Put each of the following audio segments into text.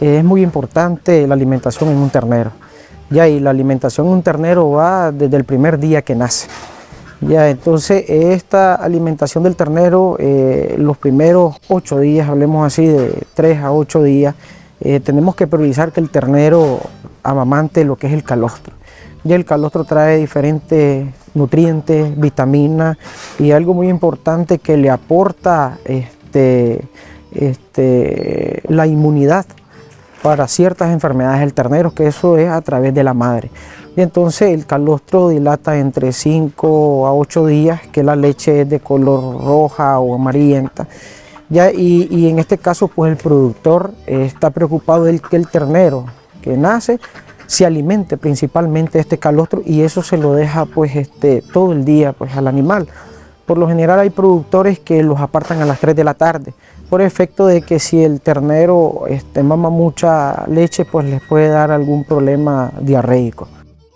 es muy importante la alimentación en un ternero. Ya, y la alimentación en un ternero va desde el primer día que nace. Ya, entonces esta alimentación del ternero, los primeros 8 días, hablemos así de 3 a 8 días, tenemos que priorizar que el ternero amamante lo que es el calostro. Ya el calostro trae diferentes nutrientes, vitaminas y algo muy importante que le aporta la inmunidad para ciertas enfermedades del ternero, que eso es a través de la madre. Y entonces el calostro dilata entre 5 a 8 días, que la leche es de color roja o amarillenta. Ya, y en este caso pues el productor está preocupado de que el ternero que nace se alimente principalmente de este calostro, y eso se lo deja pues todo el día pues al animal. Por lo general hay productores que los apartan a las 3 de la tarde, por efecto de que si el ternero mama mucha leche, pues les puede dar algún problema diarreico.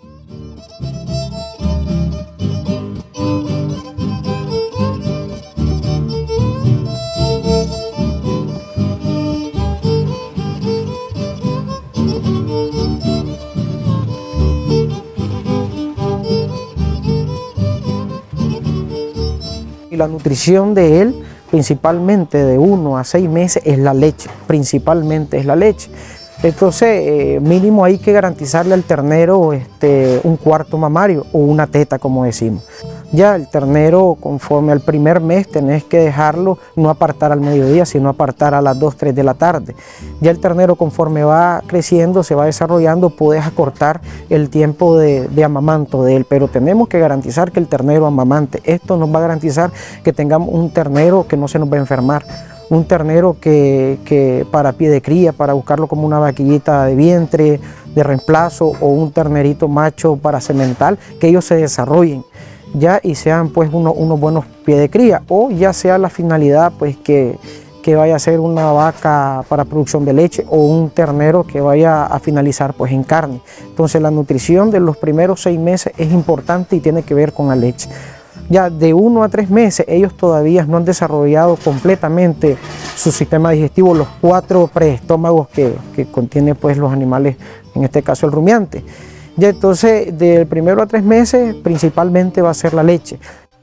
Y la nutrición de él, principalmente de 1 a 6 meses, es la leche, principalmente es la leche. Entonces, mínimo hay que garantizarle al ternero un cuarto mamario o una teta, como decimos. Ya el ternero, conforme al primer mes, tenés que dejarlo no apartar al mediodía, sino apartar a las 2, 3 de la tarde. Ya el ternero, conforme va creciendo, se va desarrollando, puedes acortar el tiempo de amamanto de él, pero tenemos que garantizar que el ternero amamante. Esto nos va a garantizar que tengamos un ternero que no se nos va a enfermar, un ternero que para pie de cría, para buscarlo como una vaquillita de vientre, de reemplazo, o un ternerito macho para semental, que ellos se desarrollen ya y sean pues unos buenos pies de cría, o ya sea la finalidad pues que vaya a ser una vaca para producción de leche o un ternero que vaya a finalizar pues en carne. Entonces la nutrición de los primeros 6 meses es importante y tiene que ver con la leche. Ya de 1 a 3 meses ellos todavía no han desarrollado completamente su sistema digestivo, los 4 preestómagos que contienen pues los animales, en este caso el rumiante. Ya entonces del 1 a 3 meses principalmente va a ser la leche.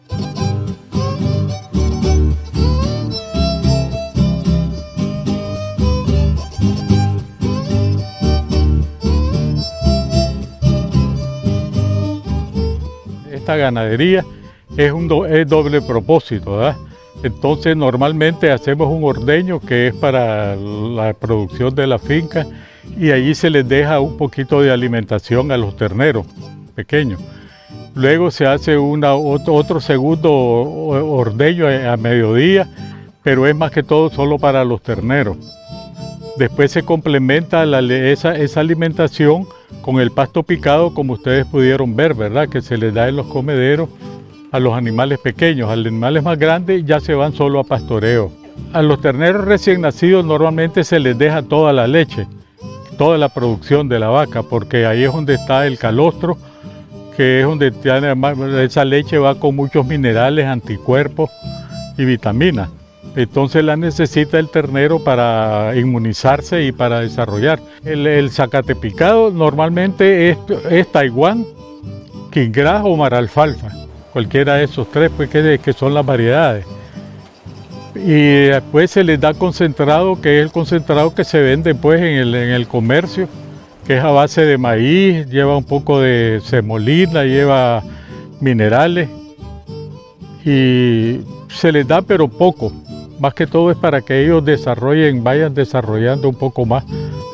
Esta ganadería es doble propósito, ¿verdad? Entonces normalmente hacemos un ordeño que es para la producción de la finca, y allí se les deja un poquito de alimentación a los terneros pequeños. Luego se hace otro segundo ordeño a mediodía, pero es más que todo solo para los terneros. Después se complementa esa alimentación con el pasto picado, como ustedes pudieron ver, ¿verdad? Que se les da en los comederos a los animales pequeños. A los animales más grandes ya se van solo a pastoreo. A los terneros recién nacidos normalmente se les deja toda la leche, toda la producción de la vaca, porque ahí es donde está el calostro, que es donde esa leche va con muchos minerales, anticuerpos y vitaminas. Entonces la necesita el ternero para inmunizarse y para desarrollar. El zacate picado normalmente es Taiwán, King Grass o Maralfalfa, cualquiera de esos 3 pues, que son las variedades. Y después se les da concentrado, que es el concentrado que se vende pues en el comercio, que es a base de maíz, lleva un poco de semolina, lleva minerales, y se les da pero poco, más que todo es para que ellos vayan desarrollando un poco más.